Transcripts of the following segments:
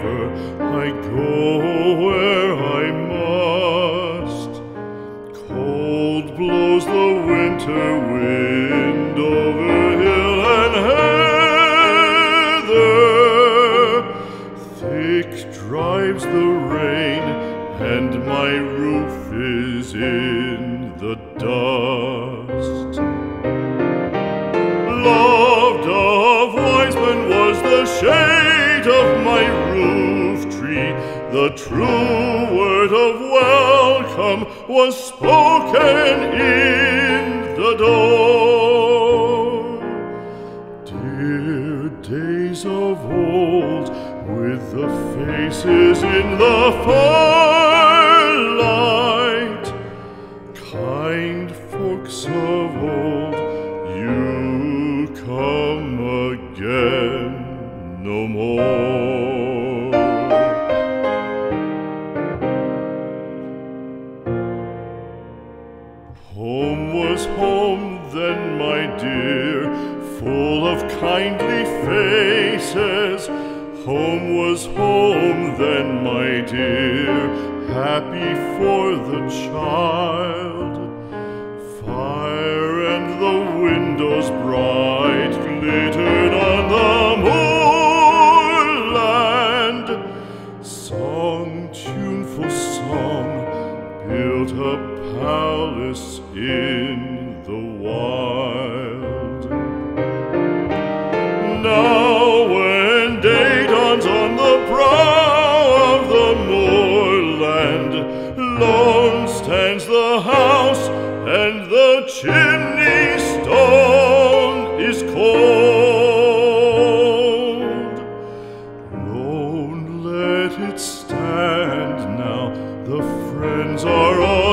river, I go where I must. Cold blows the winter wind over hill and heather. Thick drives the rain, and my roof is in the dust. Loved of wise men was the shade of my roof tree. The true word of welcome was spoken in the door. Dear days of old, with the faces in the firelight, kind folks of old, you come again no more. Home was home then, my dear, full of kindly faces. Home was home then, my dear, happy for the child. Fire and the windows bright glittered on the moorland. Song, tuneful song, built a palace in the wild. Now when day dawns on the brow of the moorland, lone stands the house, and the chimney stone is cold. Lone, let it stand now, the friends are all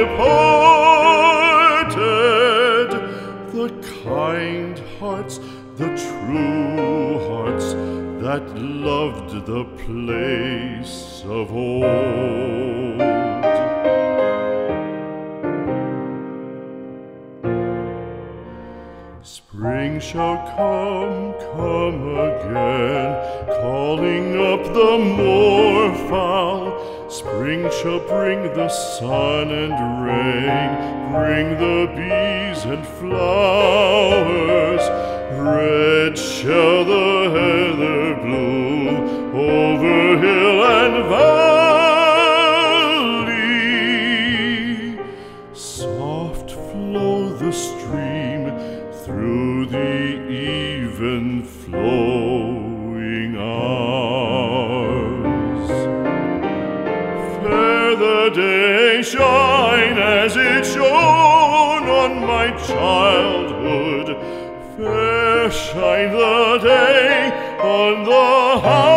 departed. The kind hearts, the true hearts, that loved the place of old. Spring shall come, come again, calling up the moorfowl. Spring shall bring the sun and rain, bring the bees and flowers. Red shall the heather bloom over hill and valley. Soft flow the stream through the even flowing hours. Fair the day shine as it shone on my childhood. Fair shine the day on the house